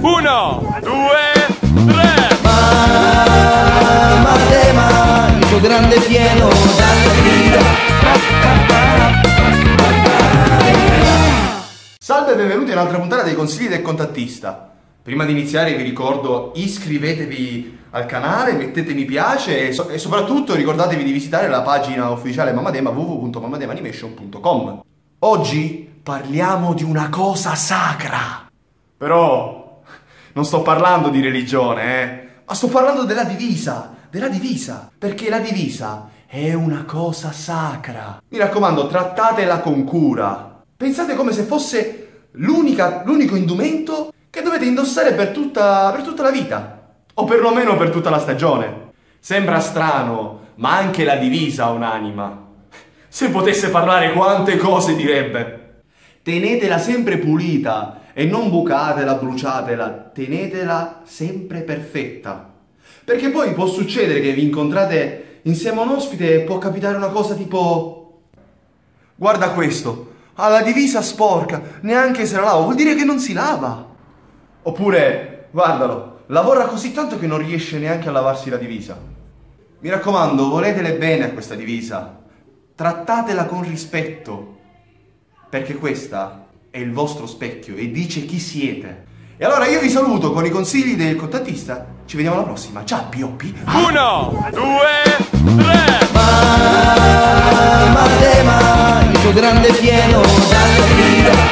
1, 2, 3. Matema, il tuo grande pieno d'allegria. Salve e benvenuti a un'altra puntata dei consigli del contattista. Prima di iniziare vi ricordo, iscrivetevi al canale, mettete mi piace e soprattutto ricordatevi di visitare la pagina ufficiale Mamadema, www.mamademanimation.com. Oggi parliamo di una cosa sacra. Però non sto parlando di religione, ma sto parlando della divisa, perché la divisa è una cosa sacra. Mi raccomando, trattatela con cura. Pensate come se fosse l'unico indumento che dovete indossare per tutta la vita, o perlomeno per tutta la stagione. Sembra strano, ma anche la divisa ha un'anima. Se potesse parlare quante cose direbbe. Tenetela sempre pulita e non bucatela, bruciatela, tenetela sempre perfetta. Perché poi può succedere che vi incontrate insieme a un ospite e può capitare una cosa tipo: guarda questo, ha la divisa sporca, neanche se la lava, vuol dire che non si lava. Oppure, guardalo, lavora così tanto che non riesce neanche a lavarsi la divisa. Mi raccomando, voletele bene a questa divisa, trattatela con rispetto, perché questa è il vostro specchio e dice chi siete. E allora io vi saluto con i consigli del contattista, ci vediamo alla prossima, ciao P.O.P. 1, 2, 3. Matema, il tuo grande pieno d'allegria.